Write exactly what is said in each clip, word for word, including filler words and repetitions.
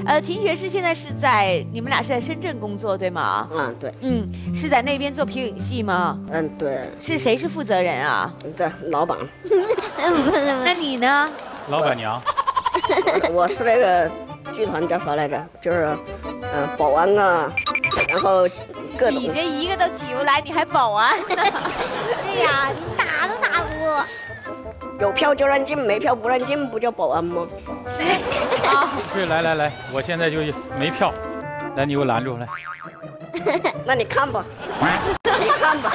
呃，秦学士现在是在你们俩是在深圳工作对吗？ 嗯，对。 嗯，是在那边做皮影戏吗？ 嗯，对。 是谁是负责人啊？ 对，老板。 那你呢？ 老板娘。 我是那个剧团叫啥来着？就是嗯、呃、保安啊，然后各种。 你这一个都起不来，你还保安呢？ 对呀，你打都打不过。 有票就让进，没票不让进，不叫保安吗？ 啊， 是，来来来，我现在就没票，来你给我拦住来。 那你看吧，你看吧。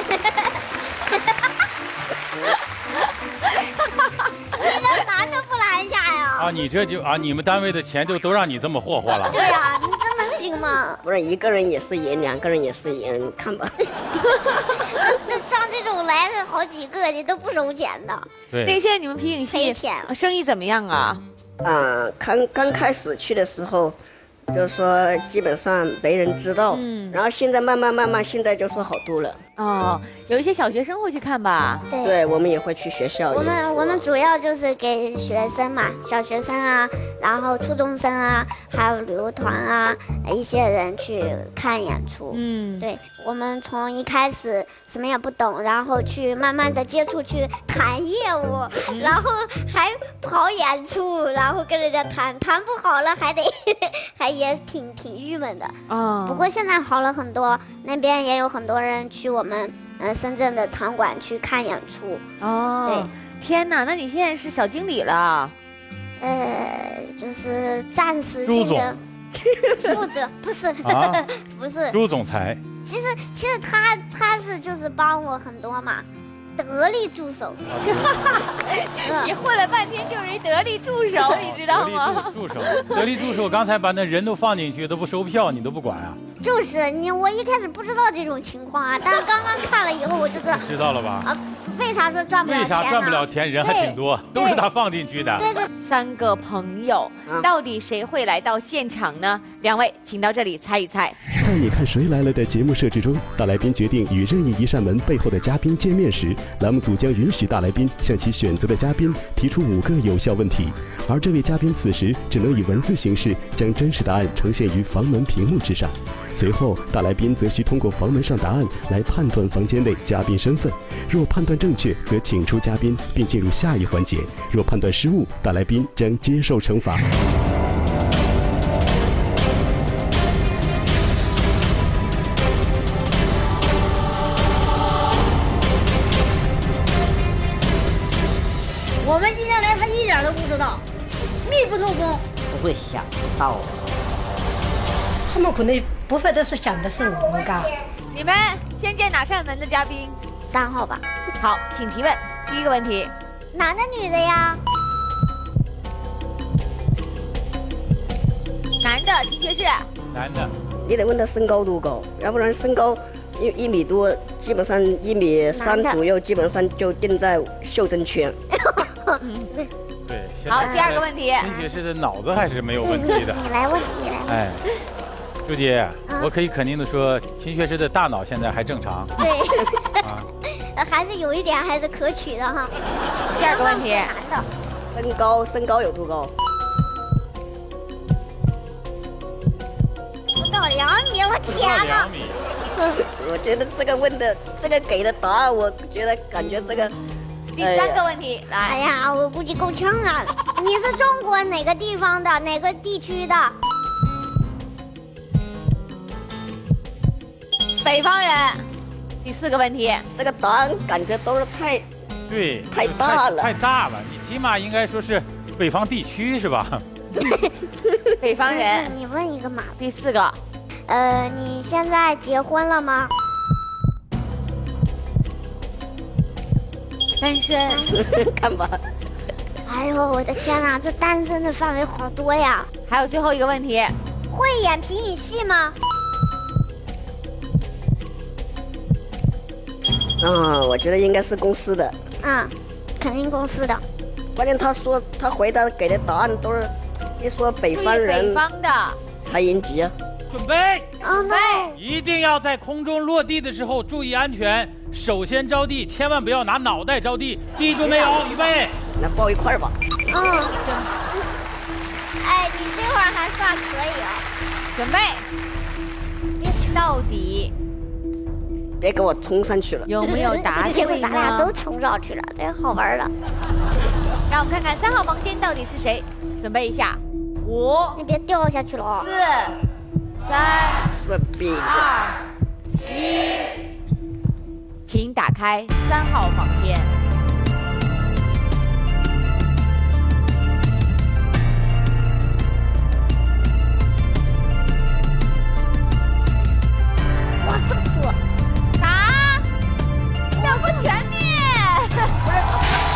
你这拦都不拦下呀？ 啊，你这就啊，你们单位的钱就都让你这么霍霍了。 对呀，你这能行吗？ 不是一个人也是赢，两个人也是赢，看吧。 那上这种来了好几个，你都不收钱的。 对。 那现在你们皮影戏赔钱生意怎么样啊？ 啊，刚刚开始去的时候，就是说基本上没人知道，嗯，然后现在慢慢慢慢，现在就说好多了。 哦，有一些小学生会去看吧？ 对， 对，我们也会去学校。 我们我们主要就是给学生嘛，小学生啊，然后初中生啊，还有旅游团啊，一些人去看演出。嗯，对，我们从一开始什么也不懂，然后去慢慢的接触，去谈业务，嗯、然后还跑演出，然后跟人家谈，谈不好了还得还也挺挺郁闷的。啊、哦，不过现在好了很多，那边也有很多人去我们。我们嗯深圳的场馆去看演出哦，对，天哪，那你现在是小经理了？ 呃，就是暂时性的负责，不是、啊、不是朱总裁。 其实其实他他是就是帮我很多嘛。得力助手， 你混了半天就是一得力助手，你知道吗？ 助手，得力助手，刚才把那人都放进去，都不收票，你都不管啊？ 就是你，我一开始不知道这种情况啊，但是刚刚看了以后我就知道。 知道了吧？啊， 为啥说赚不了钱呢？ 为啥赚不了钱？人还挺多，都是他放进去的。 对对。 三个朋友，到底谁会来到现场呢？两位，请到这里猜一猜。 在你看谁来了的节目设置中，大来宾决定与任意一扇门背后的嘉宾见面时，栏目组将允许大来宾向其选择的嘉宾提出五个有效问题，而这位嘉宾此时只能以文字形式将真实答案呈现于房门屏幕之上。随后，大来宾则需通过房门上答案来判断房间内嘉宾身份。若判断正确，则请出嘉宾并进入下一环节；若判断失误，大来宾将接受惩罚。 我们今天来，他一点都不知道，密不透风。 不会想到， 他们可能不会的是想的是我们嘎。 你们先见哪扇门的嘉宾？ 三号吧。 好，请提问。第一个问题， 男的女的呀？ 男的，秦学士。 男的。 你得问他身高多高，要不然身高一一米多，基本上一米三左右，基本上就定在袖珍圈。 对， 好，第二个问题， 秦学士的脑子还是没有问题的。 你来问，你来问。 哎，朱姐，啊、我可以肯定的说，秦学士的大脑现在还正常。 对。啊，还是有一点还是可取的哈。 第二个问题， 男的， 身高身高有多高？ 不到两米，我天哪！ 我觉得这个问的，这个给的答案，我觉得感觉这个。 第三个问题，来。 哎呀，我估计够呛啊！你是中国哪个地方的？哪个地区的？ 北方人。第四个问题， 这个答案感觉都是太， 对， 太大了， 太大了。你起码应该说是北方地区是吧？ 北方人。 你问一个嘛。 第四个， 呃，你现在结婚了吗？ 单身。 看吧。 哎呦，我的天哪，这单身的范围好多呀！ 还有最后一个问题， 会演皮影戏吗？ 啊，我觉得应该是公司的。 嗯，肯定公司的。 关键他说他回答给的答案都是，一说北方人， 北方的才应急啊。 准备， 准备， 一定要在空中落地的时候注意安全，首先着地，千万不要拿脑袋着地，记住没有？预备， 那抱一块吧。 嗯，行。哎，你这会儿还算可以啊。 准备，到底别给我冲上去了。 有没有答结果对咱俩都呢？ 冲上去了，这好玩了。 让我们看看三号房间到底是谁。准备一下，五、 你别掉下去了。 四、三、 是不是比着？ 二、一，请打开三号房间。 哇，这么多！ 答，要不全灭。不是。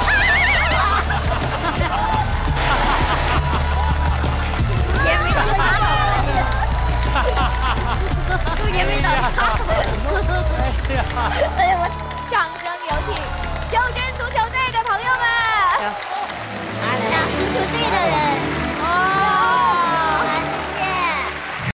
也没到他，也没到他。 哎呀！ 哎呀我。